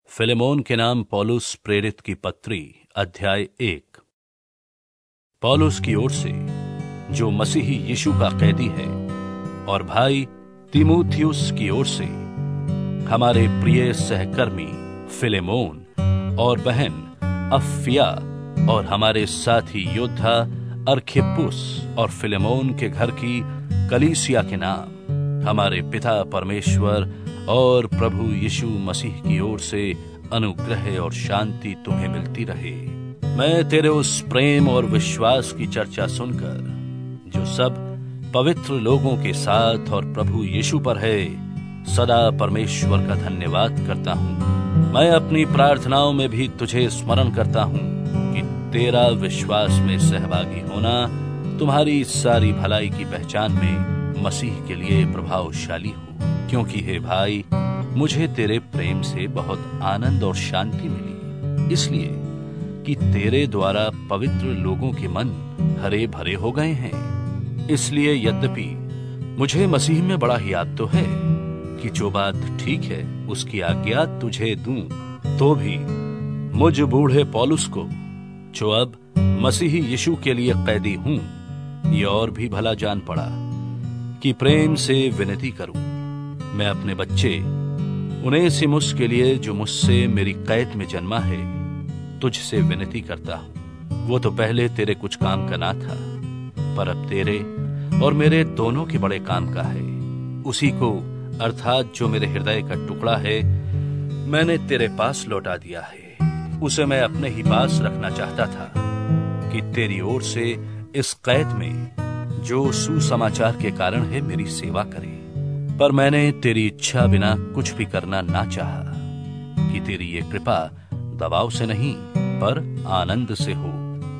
Philemon के नाम पौलुस प्रेरित की पत्री अध्याय 1। पौलुस की ओर से, जो मसीही यीशु का कैदी है, और भाई तीमुथियुस की ओर से, हमारे प्रिय सहकर्मी फिलेमोन और बहन अफ्फिया, और हमारे साथी योद्धा अर्खिप्पुस और फिलेमोन के घर की कलीसिया के नाम, हमारे पिता परमेश्वर और प्रभु यीशु मसीह की ओर से अनुग्रह और शांति तुम्हें मिलती रहे। मैं तेरे उस प्रेम और विश्वास की चर्चा सुनकर, जो सब पवित्र लोगों के साथ और प्रभु यीशु पर है, सदा परमेश्वर का धन्यवाद करता हूँ। मैं अपनी प्रार्थनाओं में भी तुझे स्मरण करता हूँ कि तेरा विश्वास में सहभागी होना तुम्हारी सारी भलाई की पहचान में मसीह के लिए प्रभावशाली हो, क्योंकि हे भाई, मुझे तेरे प्रेम से बहुत आनंद और शांति मिली, इसलिए कि तेरे द्वारा पवित्र लोगों के मन हरे भरे हो गए हैं। इसलिए यद्यपि मुझे मसीह में बड़ा याद तो है कि जो बात ठीक है उसकी आज्ञा तुझे दूं, तो भी मुझ बूढ़े पौलुस को, जो अब मसीही यीशु के लिए कैदी हूं, ये और भी भला जान पड़ा कि प्रेम से विनती करूं। मैं अपने बच्चे उनेसिमुस के लिए, जो मुझसे मेरी कैद में जन्मा है, तुझसे विनती करता हूं। वो तो पहले तेरे कुछ काम का ना था, पर अब तेरे और मेरे दोनों के बड़े काम का है। उसी को, अर्थात जो मेरे हृदय का टुकड़ा है, मैंने तेरे पास लौटा दिया है। उसे मैं अपने ही पास रखना चाहता था कि तेरी ओर से इस कैद में, जो सुसमाचार के कारण है, मेरी सेवा करे। पर मैंने तेरी इच्छा बिना कुछ भी करना ना चाहा कि तेरी ये कृपा दबाव से नहीं, पर आनंद से हो,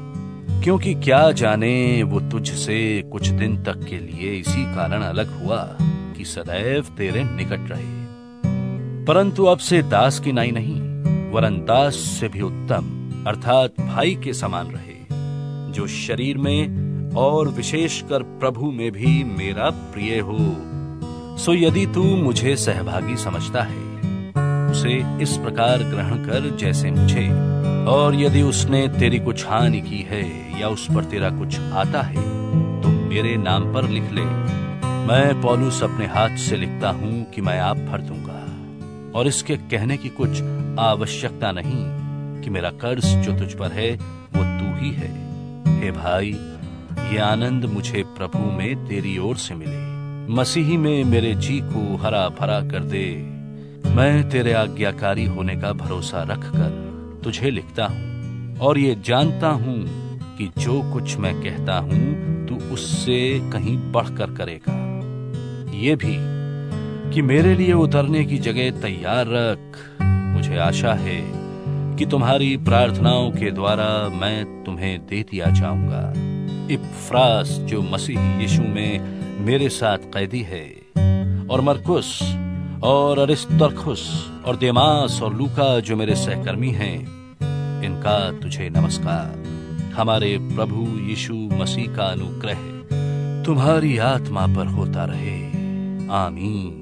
क्योंकि क्या जाने वो तुझसे कुछ दिन तक के लिए इसी कारण अलग हुआ कि सदैव तेरे निकट रहे। परंतु अब से दास की नाई नहीं, वरन दास से भी उत्तम, अर्थात भाई के समान रहे, जो शरीर में और विशेषकर प्रभु में भी मेरा प्रिय हो। सो यदि तू मुझे सहभागी समझता है, उसे इस प्रकार ग्रहण कर जैसे मुझे, और यदि उसने तेरी कुछ हानि की है या उस पर तेरा कुछ आता है, तो मेरे नाम पर लिख ले। मैं पौलुस अपने हाथ से लिखता हूं कि मैं आप भर दूंगा, और इसके कहने की कुछ आवश्यकता नहीं कि मेरा कर्ज जो तुझ पर है वो तू ही है। हे भाई, ये आनंद मुझे प्रभु में तेरी ओर से मिले। मसीही में मेरे जी को हरा भरा कर दे। मैं तेरे आज्ञाकारी होने का भरोसा रखकर तुझे लिखता हूँ, और ये जानता हूँ कि जो कुछ मैं कहता हूँ तू उससे कहीं बढ़कर करेगा। ये भी कि मेरे लिए उतरने की जगह तैयार रख। मुझे आशा है कि तुम्हारी प्रार्थनाओं के द्वारा मैं तुम्हें दे दिया जाऊंगा। इपफ्रास, जो मसीह यीशु में मेरे साथ कैदी है, और मरकुस और अरिस्तर्खुस और देमास और लूका, जो मेरे सहकर्मी हैं, इनका तुझे नमस्कार। हमारे प्रभु यीशु मसीह का अनुग्रह तुम्हारी आत्मा पर होता रहे। आमीन।